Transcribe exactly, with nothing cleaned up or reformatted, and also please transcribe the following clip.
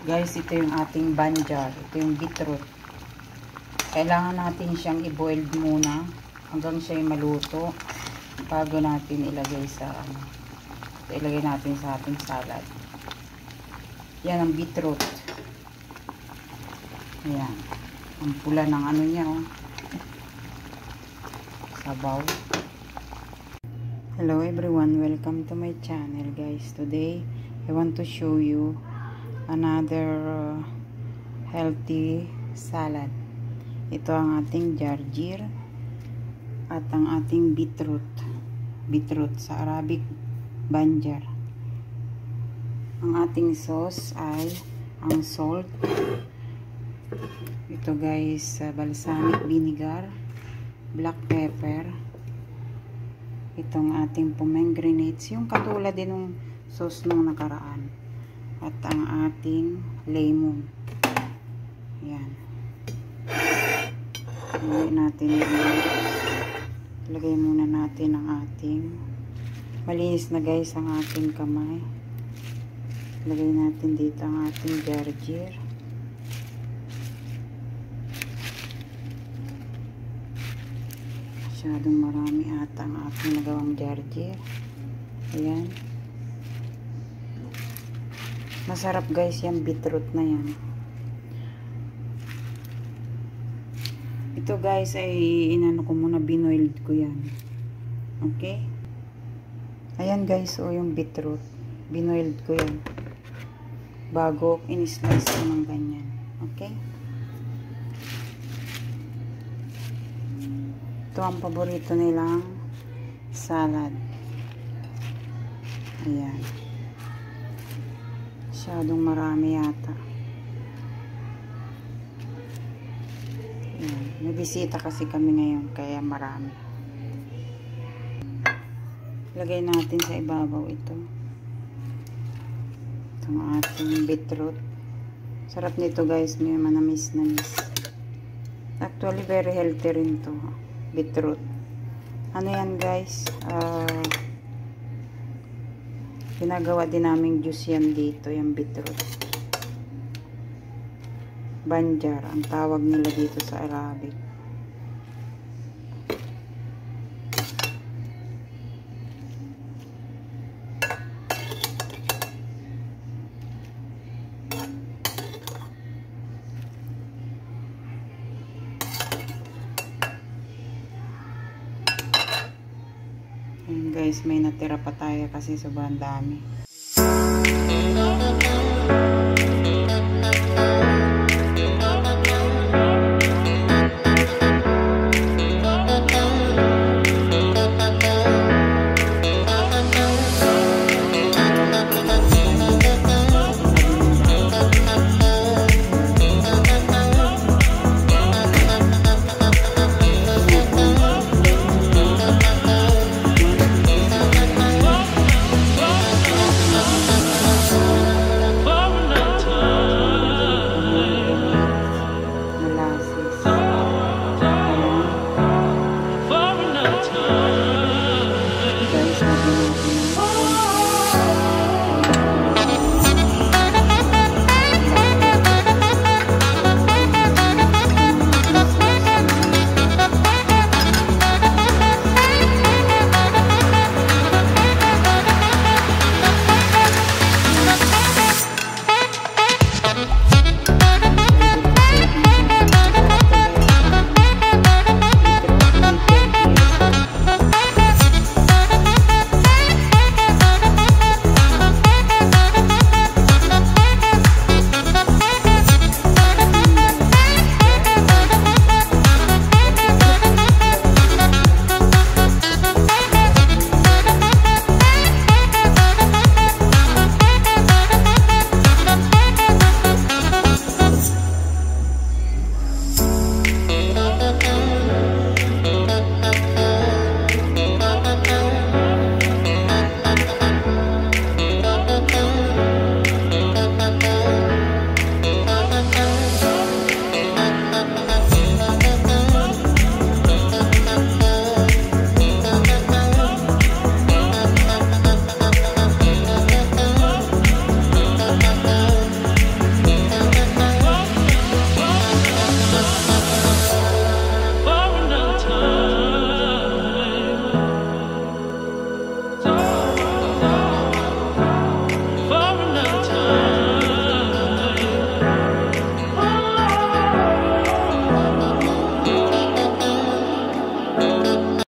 Guys, ito yung ating banjar. Ito yung beetroot. Kailangan natin siyang i-boil muna hanggang siya maluto bago natin ilagay sa ano, ilagay natin sa ating salad. Yan ang beetroot. Ayan. Ang pula ng ano niya, oh. Sabaw. Hello everyone, welcome to my channel guys. Today I want to show you another uh, healthy salad. Ito ang ating jarjir at ang ating beetroot. Beetroot sa Arabic, banjar. Ang ating sauce ay ang salt. Ito guys, uh, balsamic vinegar, black pepper. Itong ating pomegranates, yung katulad din ng sauce nung nakaraan. At ang ating lemon. Yan. Lagay natin yung, lagay muna natin ang ating, malinis na guys ang ating kamay. Lagay natin dito ang ating jarjir. Masyadong marami ata ang ating nagawang jarjir. Ayan. Masarap guys yung beetroot na yan. Ito guys ay inano ko muna, binoiled ko yan. Okay? Ayan guys, o yung beetroot. Binoiled ko yan. Bago in-slice ko ng ganyan. Okay? Ito ang paborito nilang salad. Ayan. Masyadong marami yata. Ayan. May bisita kasi kami ngayon, kaya marami. Lagay natin sa ibabaw ito. Itong ating beetroot. Sarap nito guys, may manamis-namis. Actually, very healthy rin to. Beetroot. Ano yan guys? Uh, ginagawa din naming juice yan dito, yung beetroot. Banjar, ang tawag nila dito sa Arabic. Ayan guys, may natira pa tayo kasi sobrang dami.